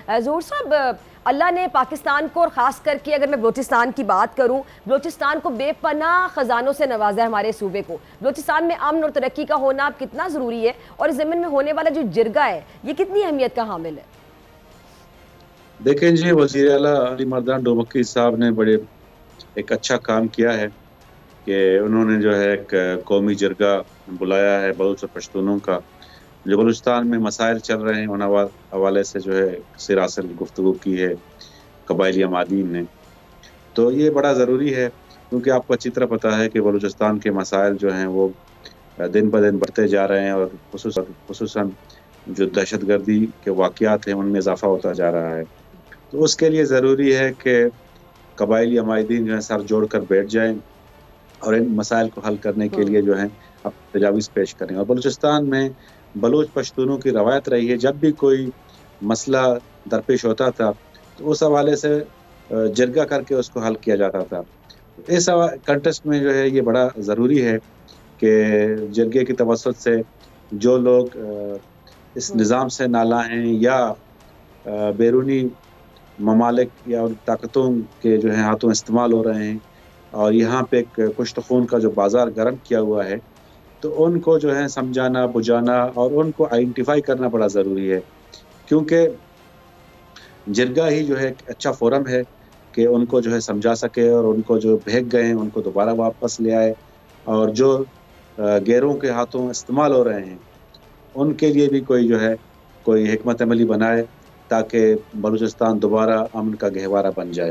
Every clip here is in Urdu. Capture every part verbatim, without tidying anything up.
ظہور صاحب، اللہ نے پاکستان کو اور خاص کر کے اگر میں بلوچستان کی بات کروں، بلوچستان کو بے پناہ خزانوں سے نوازا ہے ہمارے صوبے کو۔ بلوچستان میں امن اور ترقی کا ہونا اب کتنا ضروری ہے، اور اس زمین میں ہونے والا جو جرگہ ہے یہ کتنی اہمیت کا حامل ہے؟ دیکھیں جی، وزیر اعلیٰ علی مردان ڈومکی صاحب نے بڑے ایک اچھا کام کیا ہے کہ انہوں نے جو ہے ایک قومی جرگہ بلایا ہے بلوچ اور پشتونوں کا، جو بلوچستان میں مسائل چل رہے ہیں ان حوالے سے جو ہے سراسر گفتگو کی ہے قبائلی عمادین نے۔ تو یہ بڑا ضروری ہے کیونکہ آپ کو اچھی طرح پتہ ہے کہ بلوچستان کے مسائل جو ہیں وہ دن بہ دن بڑھتے جا رہے ہیں، اور خصوصاً خصوصاً جو دہشت گردی کے واقعات ہیں ان میں اضافہ ہوتا جا رہا ہے۔ تو اس کے لیے ضروری ہے کہ قبائلی عمائدین جو ہیں سر جوڑ کر بیٹھ جائیں اور ان مسائل کو حل کرنے کے لیے جو ہیں اب تجاویز پیش کریں۔ اور بلوچستان میں بلوچ پشتونوں کی روایت رہی ہے، جب بھی کوئی مسئلہ درپیش ہوتا تھا تو اس حوالے سے جرگہ کر کے اس کو حل کیا جاتا تھا۔ اس کنٹیسٹ میں جو ہے یہ بڑا ضروری ہے کہ جرگے کی توسط سے جو لوگ اس نظام سے نالاں ہیں یا بیرونی ممالک یا طاقتوں کے جو ہیں ہاتھوں استعمال ہو رہے ہیں اور یہاں پہ ایک پشت خون کا جو بازار گرم کیا ہوا ہے، تو ان کو جو ہے سمجھانا بجھانا اور ان کو آئیڈینٹیفائی کرنا بڑا ضروری ہے، کیونکہ جرگہ ہی جو ہے ایک اچھا فورم ہے کہ ان کو جو ہے سمجھا سکے اور ان کو جو بھیگ گئے ہیں ان کو دوبارہ واپس لے آئے، اور جو غیروں کے ہاتھوں استعمال ہو رہے ہیں ان کے لیے بھی کوئی جو ہے کوئی حکمت عملی بنائے تاکہ بلوچستان دوبارہ امن کا گہوارہ بن جائے۔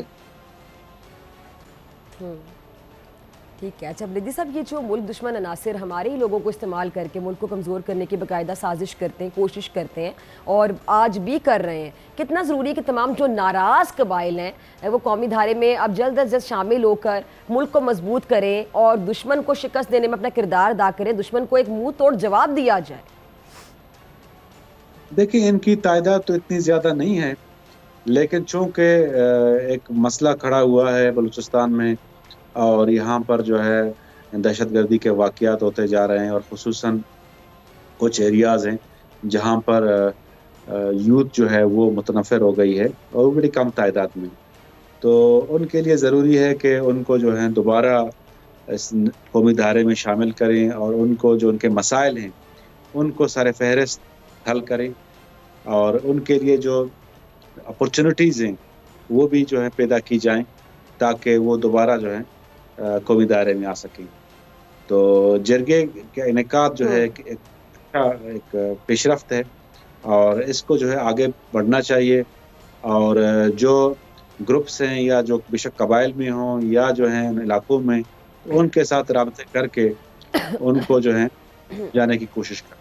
ٹھیک ہے۔ اچھا بلیدی صاحب، یہ جو ملک دشمن عناصر ہمارے ہی لوگوں کو استعمال کر کے ملک کو کمزور کرنے کی باقاعدہ سازش کرتے ہیں، کوشش کرتے ہیں اور آج بھی کر رہے ہیں، کتنا ضروری ہے کہ تمام جو ناراض قبائل ہیں وہ قومی دھارے میں اب جلد از جلد شامل ہو کر ملک کو مضبوط کریں اور دشمن کو شکست دینے میں اپنا کردار ادا کریں، دشمن کو ایک منہ توڑ جواب دیا جائے؟ دیکھیں، ان کی تعداد تو اتنی زیادہ نہیں ہے، لیکن چونکہ ایک مسئلہ کھڑا ہوا ہے بلوچستان میں اور یہاں پر جو ہے دہشت گردی کے واقعات ہوتے جا رہے ہیں، اور خصوصاً کچھ ایریاز ہیں جہاں پر یوتھ جو ہے وہ متنفر ہو گئی ہے اور وہ بڑی کم تعداد میں، تو ان کے لیے ضروری ہے کہ ان کو جو ہے دوبارہ اس قومی دھارے میں شامل کریں اور ان کو جو ان کے مسائل ہیں ان کو سر فہرست حل کریں، اور ان کے لیے جو اپرچونٹیز ہیں وہ بھی جو ہے پیدا کی جائیں تاکہ وہ دوبارہ جو ہے قومی دائرے میں آ سکیں۔ تو جرگے کا انعقاد جو ہے ایک اچھا ایک پیش رفت ہے اور اس کو جو ہے آگے بڑھنا چاہیے، اور جو گروپس ہیں یا جو بے شک قبائل میں ہوں یا جو ہیں علاقوں میں، ان کے ساتھ رابطے کر کے ان کو جو ہے جانے کی کوشش کریں۔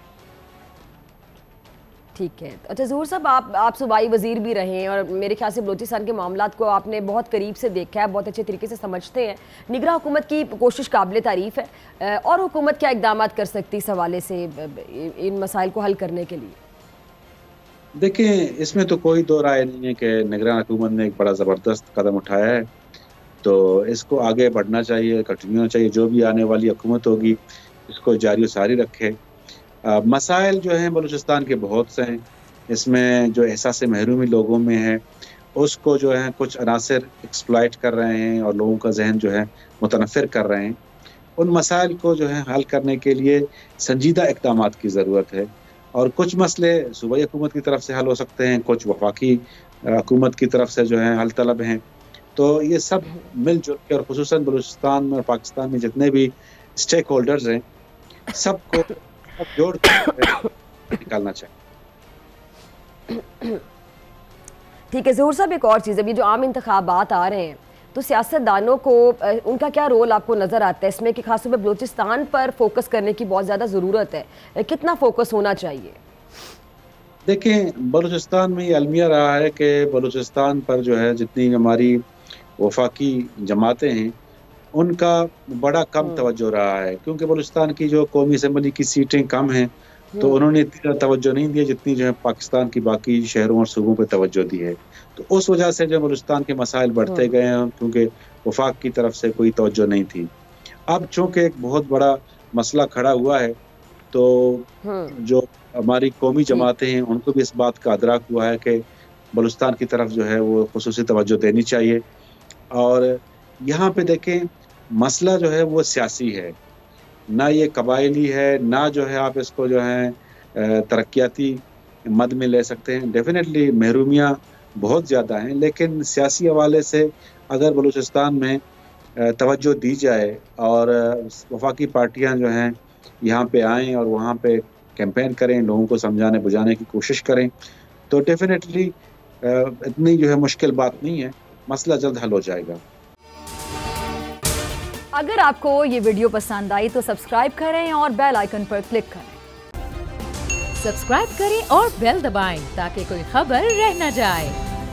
ٹھیک ہے۔ اچھا ظہور صاحب، آپ آپ صوبائی وزیر بھی رہے ہیں اور میرے خیال سے بلوچستان کے معاملات کو آپ نے بہت قریب سے دیکھا ہے، بہت اچھے طریقے سے سمجھتے ہیں۔ نگراں حکومت کی کوشش قابل تعریف ہے، اور حکومت کیا اقدامات کر سکتی اس حوالے سے ان مسائل کو حل کرنے کے لیے؟ دیکھیں، اس میں تو کوئی دو رائے نہیں ہے کہ نگراں حکومت نے ایک بڑا زبردست قدم اٹھایا ہے، تو اس کو آگے بڑھنا چاہیے، کنٹینیو ہونا چاہیے، جو بھی آنے والی حکومت ہوگی اس کو جاری و ساری رکھے۔ مسائل جو ہیں بلوچستان کے بہت سے ہیں، اس میں جو احساس محرومی لوگوں میں ہے اس کو جو ہے کچھ عناصر ایکسپلائٹ کر رہے ہیں اور لوگوں کا ذہن جو ہے متنفر کر رہے ہیں۔ ان مسائل کو جو ہے حل کرنے کے لیے سنجیدہ اقدامات کی ضرورت ہے، اور کچھ مسئلے صوبائی حکومت کی طرف سے حل ہو سکتے ہیں، کچھ وفاقی حکومت کی طرف سے جو ہے حل طلب ہیں۔ تو یہ سب مل جل کے، اور خصوصاً بلوچستان میں اور پاکستان میں جتنے بھی اسٹیک ہولڈرز ہیں سب کو جوڑ کر نکالنا چاہیے۔ ٹھیک ہے ظہور صاحب، ایک اور چیز، ابھی جو عام انتخابات آ رہے ہیں تو سیاست دانوں کو ان کا کیا رول آپ کو نظر آتا ہے اس میں کہ خاص طور پہ بلوچستان پر فوکس کرنے کی بہت زیادہ ضرورت ہے، کتنا فوکس ہونا چاہیے؟ دیکھیں، بلوچستان میں یہ المیہ رہا ہے کہ بلوچستان پر جو ہے جتنی ہماری وفاقی جماعتیں ہیں ان کا بڑا کم توجہ رہا ہے، کیونکہ بلوچستان کی جو قومی اسمبلی کی سیٹیں کم ہیں تو انہوں نے اتنی توجہ نہیں دی جتنی جو ہے پاکستان کی باقی شہروں اور صوبوں پہ توجہ دی ہے، تو اس وجہ سے جو بلوچستان کے مسائل بڑھتے گئے ہیں کیونکہ وفاق کی طرف سے کوئی توجہ نہیں تھی۔ اب چونکہ ایک بہت بڑا مسئلہ کھڑا ہوا ہے تو جو ہماری قومی جماعتیں ہیں ان کو بھی اس بات کا ادراک ہوا ہے کہ बलूचिस्तान की तरफ जो है वो खुसूसी तवज्जो देनी चाहिए। और यहाँ पे देखें, मसला जो है वो सियासी है, ना ये कबायली है, ना जो है आप इसको जो है तरक्याती मद में ले सकते हैं। डेफिनेटली महरूमियाँ बहुत ज़्यादा हैं, लेकिन सियासी हवाले से अगर बलूचिस्तान में तवज्जो दी जाए और वफाकी पार्टियां जो हैं यहाँ पे आएँ और वहाँ पे कैंपेन करें, लोगों को समझाने बुझाने की कोशिश करें, तो डेफिनेटली इतनी जो है मुश्किल बात नहीं है, मसला जल्द हल हो जाएगा। अगर आपको ये वीडियो पसंद आई तो सब्सक्राइब करें और बेल आइकन पर क्लिक करें। सब्सक्राइब करें और बेल दबाएं ताकि कोई खबर रह न जाए।